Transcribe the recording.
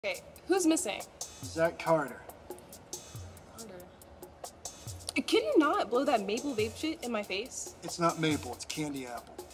Okay, who's missing? Zach Carter. Can you not blow that maple vape shit in my face? It's not maple, it's candy apple.